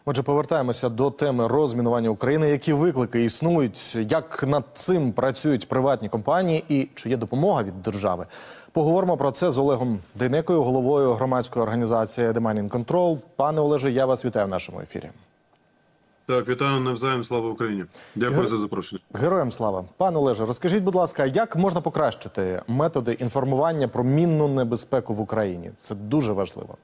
Отже, повертаємося до теми розмінування України. Які виклики існують, як над цим працюють приватні компанії і чи є допомога від держави? Поговоримо про це з Олегом Дейнекою, головою громадської організації The Mining Control. Пане Олеже, я вас вітаю в нашому ефірі. Так, вітаю навзаєм, слава Україні. Дякую за запрошення. Героям слава. Пане Олеже, розкажіть, будь ласка, як можна покращити методи інформування про мінну небезпеку в Україні? Це дуже важливо.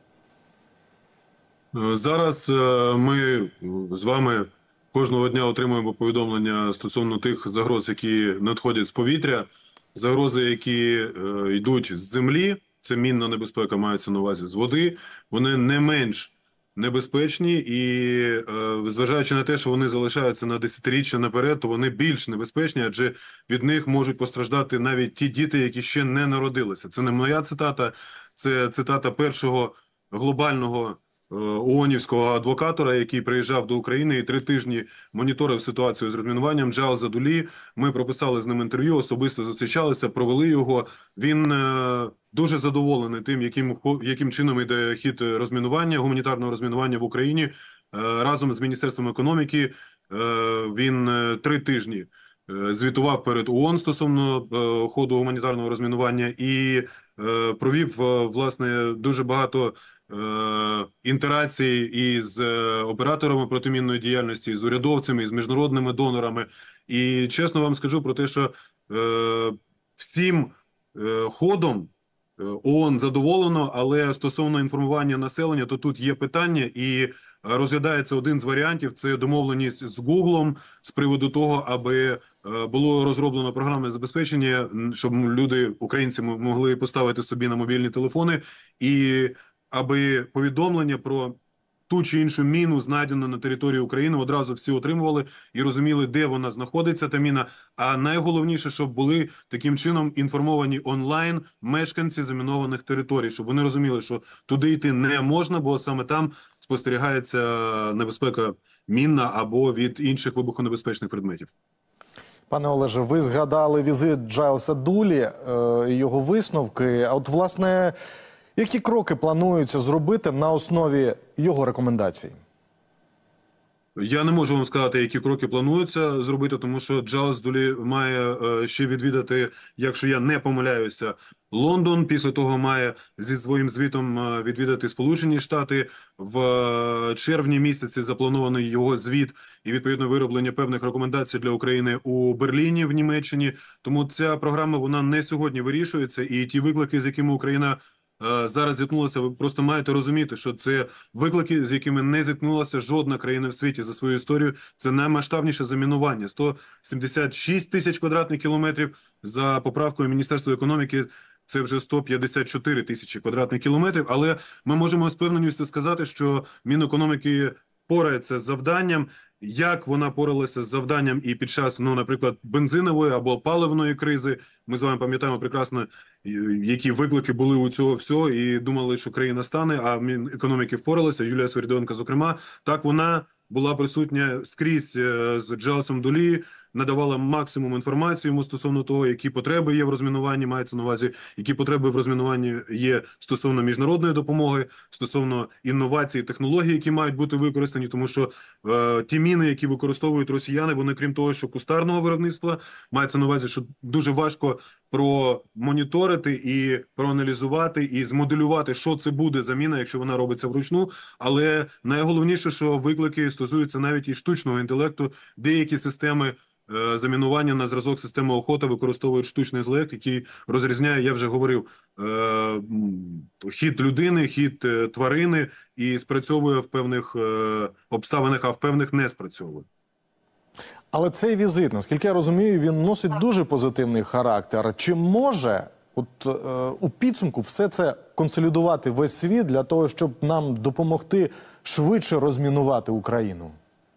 Зараз ми з вами кожного дня отримуємо повідомлення стосовно тих загроз, які надходять з повітря, загрози, які йдуть з землі, це мінна небезпека, мається на увазі з води, вони не менш небезпечні і, зважаючи на те, що вони залишаються на десятиріччя наперед, то вони більш небезпечні, адже від них можуть постраждати навіть ті діти, які ще не народилися. Це не моя цитата, це цитата першого глобального ООНівського адвокатора, який приїжджав до України і 3 тижні моніторив ситуацію з розмінуванням, Джайлза Дулі. Ми прописали з ним інтерв'ю, особисто зустрічалися, провели його. Він дуже задоволений тим, яким чином йде хід розмінування, гуманітарного розмінування в Україні. Разом з Міністерством економіки він 3 тижні звітував перед ООН стосовно ходу гуманітарного розмінування і провів, власне, дуже багато інтерацій із операторами протимінної діяльності, з урядовцями, з міжнародними донорами. І чесно вам скажу про те, що всім ходом ООН задоволено, але стосовно інформування населення, то тут є питання і розглядається один з варіантів – це домовленість з Гуглом з приводу того, аби було розроблено програмне забезпечення, щоб люди, українці, могли поставити собі на мобільні телефони і аби повідомлення про ту чи іншу міну, знайдену на території України, одразу всі отримували і розуміли, де вона знаходиться, та міна. А найголовніше, щоб були таким чином інформовані онлайн мешканці замінованих територій, щоб вони розуміли, що туди йти не можна, бо саме там спостерігається небезпека мінна або від інших вибухонебезпечних предметів. Пане Олеже, ви згадали візит Джайлса Дулі, його висновки. А от, власне, які кроки планується зробити на основі його рекомендацій? Я не можу вам сказати, які кроки плануються зробити, тому що Джайлс Дулі має ще відвідати, якщо я не помиляюся, Лондон. Після того має зі своїм звітом відвідати Сполучені Штати. В червні місяці запланований його звіт і, відповідно, вироблення певних рекомендацій для України у Берліні, в Німеччині. Тому ця програма, вона не сьогодні вирішується. І ті виклики, з якими Україна зараз зіткнулася, ви просто маєте розуміти, що це виклики, з якими не зіткнулася жодна країна в світі за свою історію. Це наймасштабніше замінування. 176 тисяч квадратних кілометрів. За поправкою Міністерства економіки це вже 154 тисячі квадратних кілометрів. Але ми можемо з певненістю сказати, що Мінекономіки впорається з завданням. Як вона поралася з завданням і під час, наприклад, бензинової або паливної кризи. Ми з вами пам'ятаємо прекрасно, які виклики були у цього всього, і думали, що країна стане, а Мінекономіки впоралася, Юлія Свериденко, зокрема. Так, вона була присутня скрізь з Джайлсом Дулі, надавала максимум інформації йому стосовно того, які потреби є в розмінуванні, мається на увазі, які потреби в розмінуванні є стосовно міжнародної допомоги, стосовно інновацій, технологій, які мають бути використані, тому що ті міни, які використовують росіяни, вони, крім того, що кустарного виробництва, мається на увазі, що дуже важко промоніторити і проаналізувати і змоделювати, що це буде за міна, якщо вона робиться вручну. Але найголовніше, що виклики стосуються навіть і штучного інтелекту. Деякі системи замінування на зразок системи охота використовують штучний інтелект, який розрізняє, я вже говорив, хід людини, хід тварини і спрацьовує в певних обставинах, а в певних не спрацьовує. Але цей візит, наскільки я розумію, він носить дуже позитивний характер. Чи може у підсумку все це консолідувати весь світ для того, щоб нам допомогти швидше розмінувати Україну?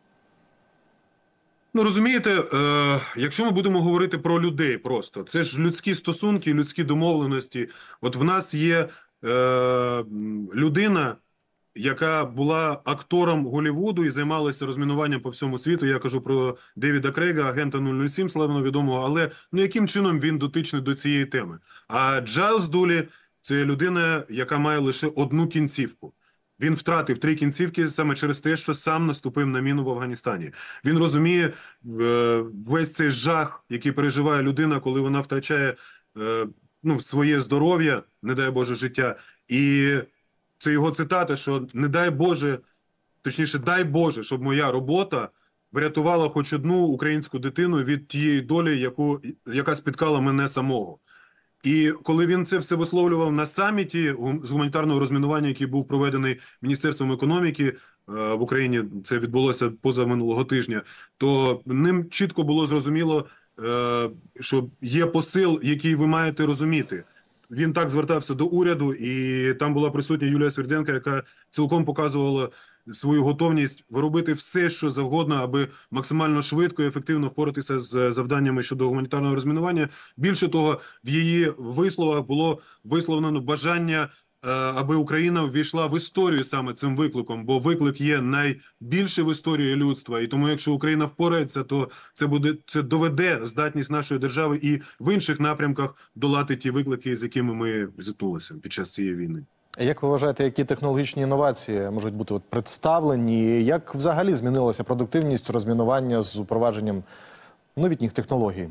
Розумієте, якщо ми будемо говорити про людей просто, це ж людські стосунки, людські домовленості. От в нас є людина, яка була актором Голлівуду і займалася розмінуванням по всьому світу. Я кажу про Девіда Крейга, агента 007, славно відомого, але яким чином він дотичний до цієї теми? А Джайлс Дулі – це людина, яка має лише одну кінцівку. Він втратив 3 кінцівки саме через те, що сам наступив на міну в Афганістані. Він розуміє весь цей жах, який переживає людина, коли вона втрачає своє здоров'я, не дай Боже, життя. І це його цитата, що не дай Боже, точніше, дай Боже, щоб моя робота врятувала хоч одну українську дитину від тієї долі, яка спіткала мене самого. І коли він це все висловлював на саміті з гуманітарного розмінування, який був проведений Міністерством економіки в Україні, це відбулося позаминулого тижня, то ним чітко було зрозуміло, що є посил, який ви маєте розуміти. Він так звертався до уряду, і там була присутня Юлія Сверденко, яка цілком показувала свою готовність робити все, що завгодно, аби максимально швидко і ефективно впоратися з завданнями щодо гуманітарного розмінування. Більше того, в її висловах було висловлено бажання, аби Україна увійшла в історію саме цим викликом, бо виклик є найбільше в історії людства. І тому, якщо Україна впорається, то це доведе здатність нашої держави і в інших напрямках долати ті виклики, з якими ми зіткнулися під час цієї війни. Як ви вважаєте, які технологічні інновації можуть бути представлені? Як взагалі змінилася продуктивність розмінування з упровадженням новітніх технологій?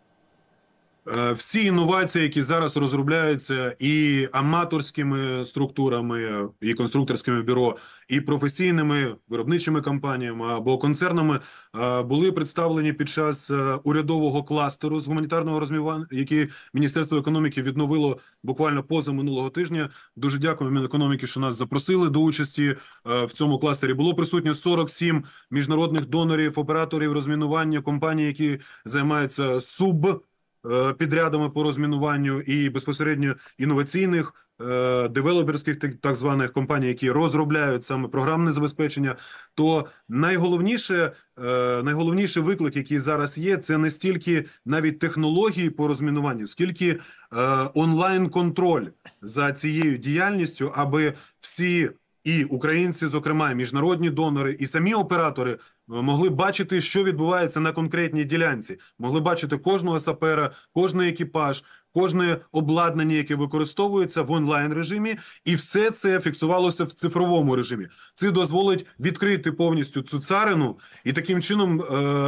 Всі інновації, які зараз розробляються і аматорськими структурами, і конструкторськими бюро, і професійними виробничими компаніями або концернами, були представлені під час урядового кластеру з гуманітарного розмінування, який Міністерство економіки відновило буквально позаминулого тижня. Дуже дякую Мінекономіки, що нас запросили до участі в цьому кластері. Було присутньо 47 міжнародних донорів, операторів розмінування, компаній, які займаються підрядами по розмінуванню і безпосередньо інноваційних, девелоперських так званих компаній, які розробляють саме програмне забезпечення, то найголовніший виклик, який зараз є, це не стільки навіть технології по розмінуванню, скільки онлайн-контроль за цією діяльністю, аби всі і українці, зокрема, і міжнародні донори, і самі оператори могли бачити, що відбувається на конкретній ділянці. Могли бачити кожного сапера, кожний екіпаж, кожне обладнання, яке використовується в онлайн-режимі, і все це фіксувалося в цифровому режимі. Це дозволить відкрити повністю цю царину і таким чином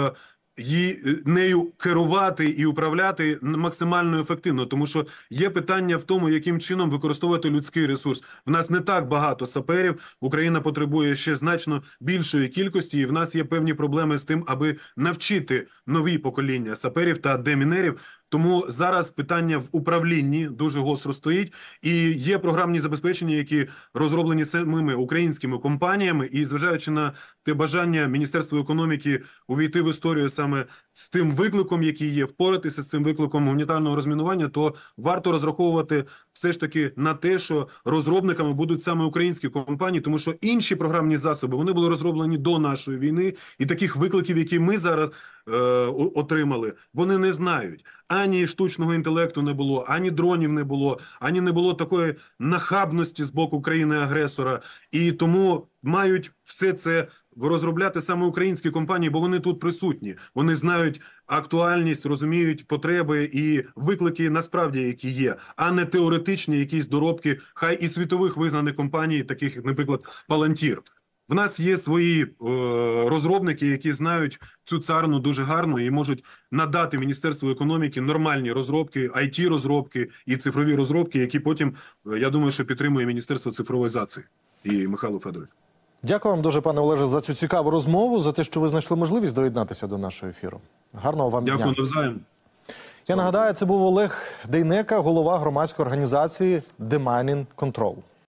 нею керувати і управляти максимально ефективно, тому що є питання в тому, яким чином використовувати людський ресурс. В нас не так багато саперів, Україна потребує ще значно більшої кількості, і в нас є певні проблеми з тим, аби навчити нові покоління саперів та демінерів. Тому зараз питання в управлінні дуже гостро стоїть, і є програмні забезпечення, які розроблені самими українськими компаніями, і зважаючи на те бажання Міністерства економіки увійти в історію саме з тим викликом, який є, впоратися з цим викликом гуманітарного розмінування, то варто розраховувати все ж таки на те, що розробниками будуть саме українські компанії, тому що інші програмні засоби, вони були розроблені до нашої війни, і таких викликів, які ми зараз отримали, вони не знають. Ані штучного інтелекту не було, ані дронів не було, ані не було такої нахабності з боку країни-агресора. І тому мають все це розробляти саме українські компанії, бо вони тут присутні. Вони знають актуальність, розуміють потреби і виклики насправді, які є, а не теоретичні якісь доробки, хай і світових визнаних компаній, таких як, наприклад, Palantir. В нас є свої розробники, які знають цю царину дуже гарно і можуть надати Міністерству економіки нормальні розробки, IT-розробки і цифрові розробки, які потім, я думаю, що підтримує Міністерство цифровізації і Михайло Федоров. Дякую вам дуже, пане Олеже, за цю цікаву розмову, за те, що ви знайшли можливість доєднатися до нашого ефіру. Гарного вам дня. Дякую навзаєм. Я нагадаю, це був Олег Дейнека, голова громадської організації Demining Control.